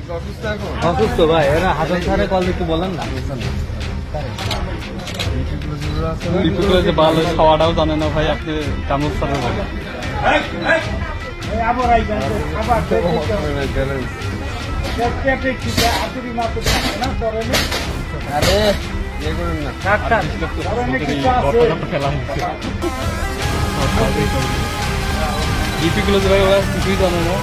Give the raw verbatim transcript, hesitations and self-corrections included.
অসুস্থ ভাই, এরা হাসান স্যারে কল একটু বলেন না। বিপুলের যে ভালো খাওয়াটাও জানে না ভাই, আপনি কামরুল স্যারের বলেন। আরে বিপিগুলো যে ভাই ওরা কিছুই জানে না।